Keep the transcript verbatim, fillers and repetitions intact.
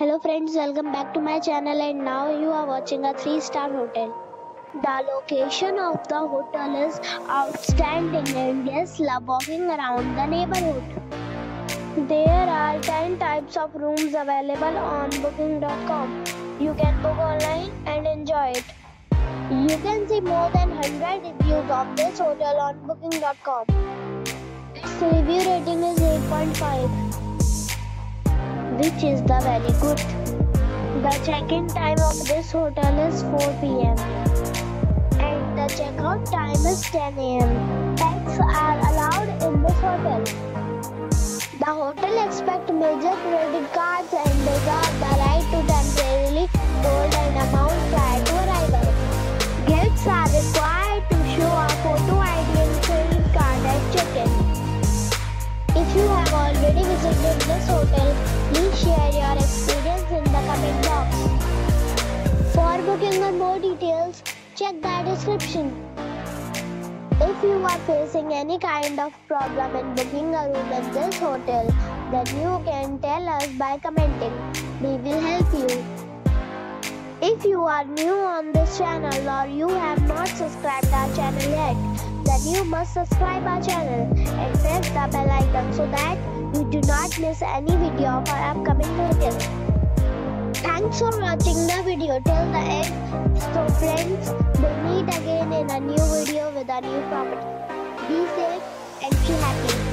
Hello friends, welcome back to my channel, and now you are watching a three star hotel. The location of the hotel is outstanding and guests love walking around the neighborhood. There are ten types of rooms available on booking dot com. You can book online and enjoy it. You can see more than one hundred reviews of this hotel on booking dot com. Its review rating is eight point five. Which is the very good. The check-in time of this hotel is four p m and the check-out time is ten a m Pets are allowed in this hotel. The hotel accepts major credit cards and reserves the right to temporarily hold an amount prior to arrival. Guests are required to show a photo I D and credit card at check-in. If you have already visited this hotel, please share your experience in the comment box. For booking or more details, check the description. If you are facing any kind of problem in booking a room in this hotel, then you can tell us by commenting. We will help you. If you are new on this channel or you have not subscribed our channel yet, then you must subscribe our channel and press the bell icon so that you do not miss any video of our upcoming videos. Thanks for watching the video till the end. So friends, we'll meet again in a new video with a new property. Be safe and be happy.